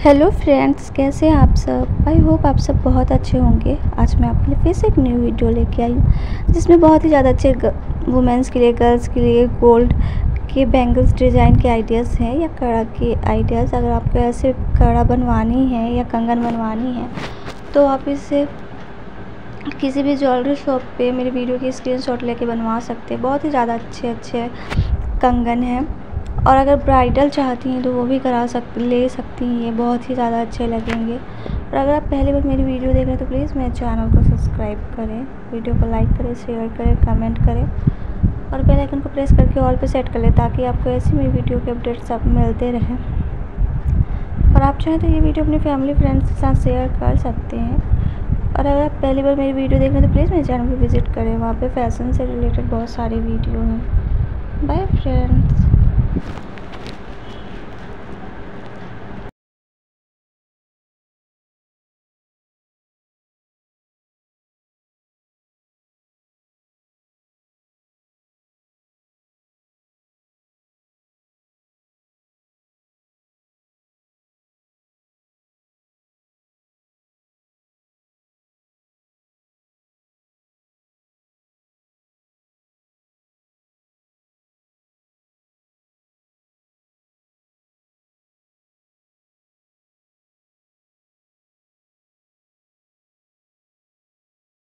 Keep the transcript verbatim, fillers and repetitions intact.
Hello friends, कैसे हैं आप सब। आई होप आप सब बहुत अच्छे होंगे। आज मैं आपके लिए फिर से एक न्यू वीडियो लेके आई हूँ जिसमें बहुत ही ज़्यादा अच्छे वुमेंस के लिए, गर्ल्स के लिए गोल्ड के बैंगल्स डिज़ाइन के आइडियाज़ हैं या कड़ा के आइडियाज़। अगर आपको ऐसे कड़ा बनवानी है या कंगन बनवानी है तो आप इसे किसी भी ज्वेलरी शॉप पे मेरी वीडियो की स्क्रीनशॉट लेके बनवा सकते हैं। बहुत ही ज़्यादा अच्छे अच्छे कंगन हैं और अगर ब्राइडल चाहती हैं तो वो भी करा सक ले सकती हैं। ये बहुत ही ज़्यादा अच्छे लगेंगे। और अगर आप पहली बार मेरी वीडियो देख रहे हैं तो प्लीज़ मेरे चैनल को सब्सक्राइब करें, वीडियो को लाइक करें, शेयर करें, कमेंट करें और बेल आइकन को प्रेस करके ऑल पे सेट कर लें ताकि आपको ऐसी मेरी वीडियो के अपडेट्स आप मिलते रहें। और आप चाहें तो ये वीडियो अपनी फैमिली फ्रेंड्स के साथ शेयर कर सकते हैं। और अगर आप पहली बार मेरी वीडियो देख रहे हैं तो प्लीज़ मेरे चैनल को विज़िट करें, वहाँ पे फैशन से रिलेटेड बहुत सारी वीडियो हैं। Bye friends.